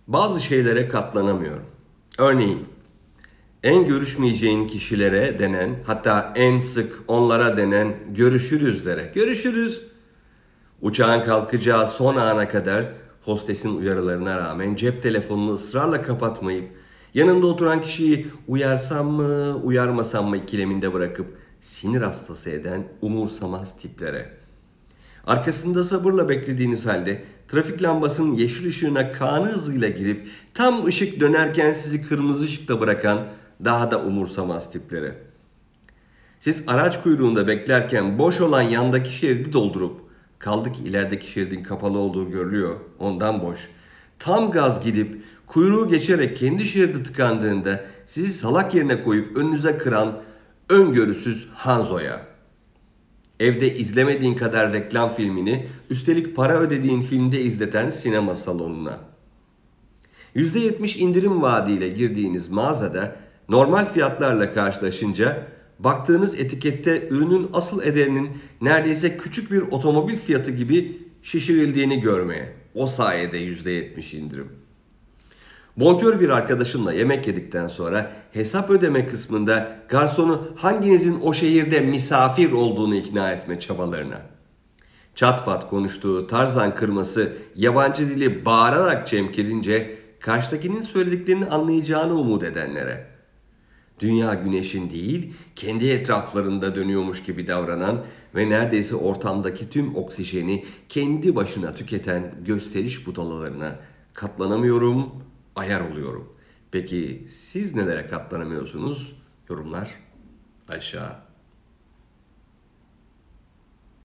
Bazı şeylere katlanamıyorum. Örneğin en görüşmeyeceğin kişilere denen, hatta en sık onlara denen görüşürüzlere. Görüşürüz. Uçağın kalkacağı son ana kadar hostesin uyarılarına rağmen cep telefonunu ısrarla kapatmayıp yanında oturan kişiyi uyarsam mı uyarmasam mı ikileminde bırakıp sinir hastası eden umursamaz tiplere. Arkasında sabırla beklediğiniz halde trafik lambasının yeşil ışığına kanı hızıyla girip tam ışık dönerken sizi kırmızı ışıkta bırakan daha da umursamaz tiplere. Siz araç kuyruğunda beklerken boş olan yandaki şeridi doldurup kaldı ki ilerideki şeridin kapalı olduğu görülüyor, ondan boş. Tam gaz gidip kuyruğu geçerek kendi şeridi tıkandığında sizi salak yerine koyup önünüze kıran öngörüsüz Hanzo'ya. Evde izlemediğin kadar reklam filmini üstelik para ödediğin filmde izleten sinema salonuna. %70 indirim vaadiyle girdiğiniz mağazada normal fiyatlarla karşılaşınca baktığınız etikette ürünün asıl ederinin neredeyse küçük bir otomobil fiyatı gibi şişirildiğini görmeye. O sayede %70 indirim. Bonkör bir arkadaşınla yemek yedikten sonra hesap ödeme kısmında garsonu hanginizin o şehirde misafir olduğunu ikna etme çabalarına. Çat pat konuştuğu Tarzan kırması yabancı dili bağırarak çemkirince karşıdakinin söylediklerini anlayacağını umut edenlere. Dünya güneşin değil, kendi etraflarında dönüyormuş gibi davranan ve neredeyse ortamdaki tüm oksijeni kendi başına tüketen gösteriş budalalarına katlanamıyorum, ayar oluyorum. Peki siz nelere katlanamıyorsunuz? Yorumlar aşağı.